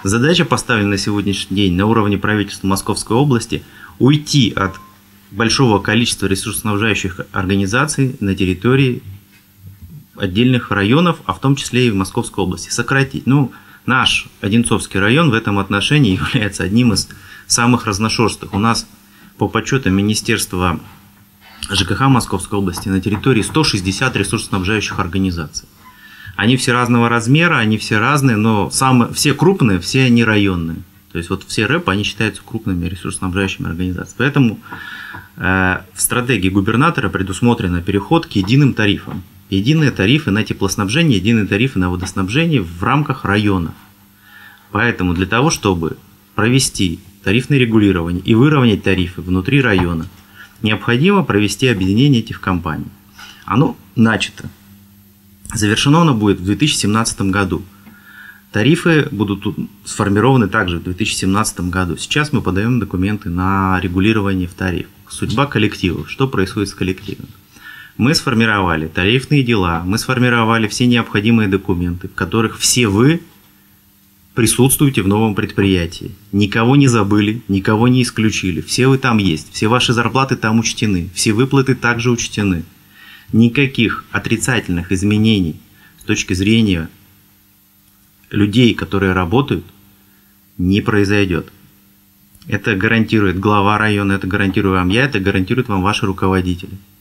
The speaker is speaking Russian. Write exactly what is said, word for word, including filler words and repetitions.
Задача поставлена на сегодняшний день на уровне правительства Московской области уйти от большого количества ресурсоснабжающих организаций на территории отдельных районов, а в том числе и в Московской области. Сократить. Ну, наш Одинцовский район в этом отношении является одним из самых разношерстных. У нас по подсчетам Министерства ЖКХ Московской области на территории сто шестьдесят ресурсоснабжающих организаций. Они все разного размера, они все разные, но самые, все крупные, все они районные. То есть вот все рэп, они считаются крупными ресурсоснабжающими организациями. Поэтому э, в стратегии губернатора предусмотрен переход к единым тарифам. Единые тарифы на теплоснабжение, единые тарифы на водоснабжение в рамках районов. Поэтому для того, чтобы провести тарифное регулирование и выровнять тарифы внутри района, необходимо провести объединение этих компаний. Оно начато. Завершено оно будет в две тысячи семнадцатом году. Тарифы будут сформированы также в две тысячи семнадцатом году. Сейчас мы подаем документы на регулирование в тариф. Судьба коллективов. Что происходит с коллективом? Мы сформировали тарифные дела, мы сформировали все необходимые документы, в которых все вы присутствуете в новом предприятии. Никого не забыли, никого не исключили. Все вы там есть, все ваши зарплаты там учтены, все выплаты также учтены. Никаких отрицательных изменений с точки зрения людей, которые работают, не произойдет. Это гарантирует глава района, это гарантирую вам я, это гарантирует вам ваши руководители.